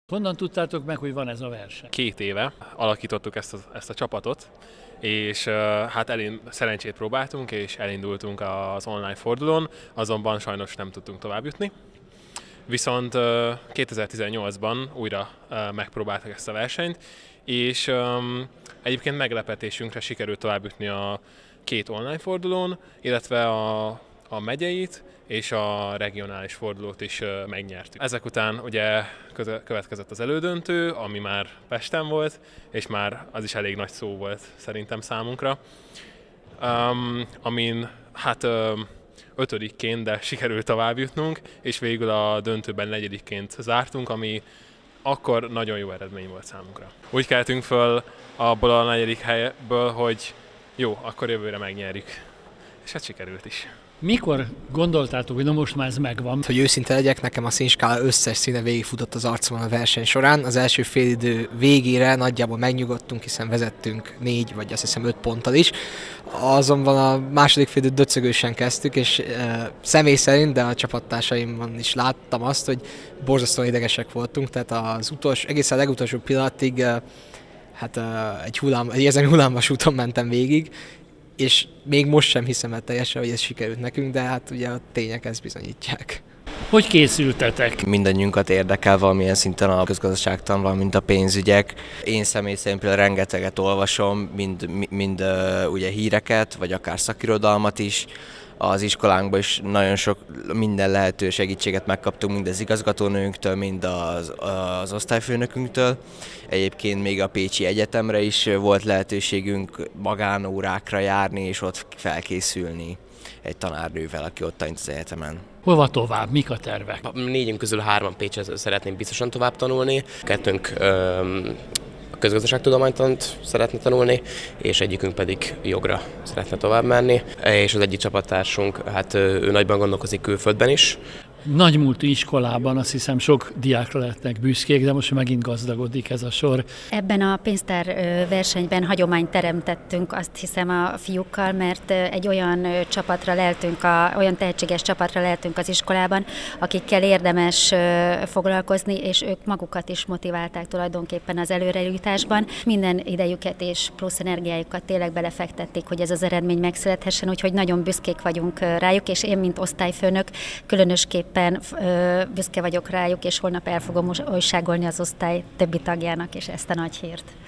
Honnan tudtátok meg, hogy van ez a verseny? 2 éve alakítottuk ezt a csapatot, és hát szerencsét próbáltunk, és elindultunk az online fordulón, azonban sajnos nem tudtunk tovább jutni. Viszont 2018-ban újra megpróbáltak ezt a versenyt, és egyébként meglepetésünkre sikerült tovább jutni a 2 online fordulón, illetve a megyeit és a regionális fordulót is megnyertük. Ezek után ugye következett az elődöntő, ami már Pesten volt, és már az is elég nagy szó volt szerintem számunkra, amin hát 5-ként, de sikerült tovább jutnunk, és végül a döntőben 4-ként zártunk, ami akkor nagyon jó eredmény volt számunkra. Úgy keltünk föl abból a 4. helyből, hogy jó, akkor jövőre megnyerjük. És hát sikerült is. Mikor gondoltátok, hogy na most már ez megvan? Hogy őszinte legyek, nekem a színskála összes színe végigfutott az arcomon a verseny során. Az első félidő végére nagyjából megnyugodtunk, hiszen vezettünk 4 vagy azt hiszem 5 ponttal is. Azonban a második félidőt döcögősen kezdtük, és személy szerint, de a csapattársaimban is láttam azt, hogy borzasztóan idegesek voltunk, tehát egészen a legutolsó pillanatig egy érzelmi hullámvasúton mentem végig, és még most sem hiszem el teljesen, hogy ez sikerült nekünk, de hát ugye a tények ezt bizonyítják. Hogy készültetek? Mindannyiunkat érdekel valamilyen szinten a közgazdaságtan, valamint a pénzügyek. Én személy szerint például rengeteget olvasom, mind ugye híreket, vagy akár szakirodalmat is. Az iskolánkban is nagyon sok minden lehető segítséget megkaptunk, mind az igazgatónőnktől, mind az osztályfőnökünktől. Egyébként még a Pécsi Egyetemre is volt lehetőségünk magánórákra járni, és ott felkészülni egy tanárnővel, aki ott tanít az egyetemen. Hova tovább? Mik a tervek? 4 közül 3 Pécsre szeretném biztosan tovább tanulni, 2 a közgazdaságtudománytant szeretne tanulni, és egyikünk pedig jogra szeretne tovább menni. És az egyik csapattársunk, hát ő nagyban gondolkozik külföldben is. Nagymúltú iskolában azt hiszem sok diákra lehetnek büszkék, de most megint gazdagodik ez a sor. Ebben a pénztár versenyben hagyományt teremtettünk, azt hiszem a fiúkkal, mert egy olyan csapatra leltünk, olyan tehetséges csapatra leltünk az iskolában, akikkel érdemes foglalkozni, és ők magukat is motiválták tulajdonképpen az előrejutásban. Minden idejüket és plusz energiájukat tényleg belefektették, hogy ez az eredmény megszülethessen, úgyhogy nagyon büszkék vagyunk rájuk, és én, mint osztályfőnök, különösképpen büszke vagyok rájuk, és holnap el fogom újságolni az osztály többi tagjának is ezt a nagy hírt.